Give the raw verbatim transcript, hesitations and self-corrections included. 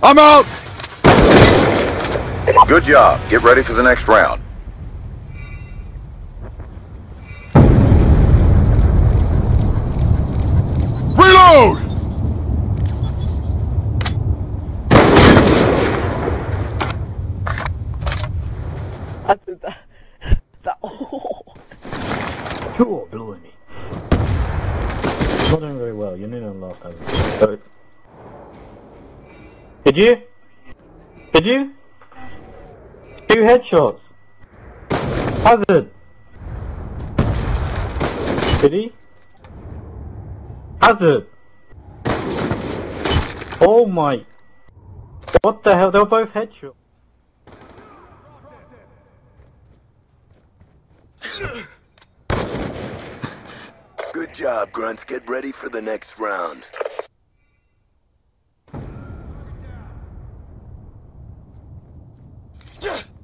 I'm out! Good job. Get ready for the next round. Reload! I did that. That. Oh. Cool, blimey. Not doing very well. You're nearly on last time. So. Did you? Did you? Two headshots. Hazard. Did he? Hazard. Oh my. What the hell? They were both headshots. Good job, Grunts. Get ready for the next round. Yeah.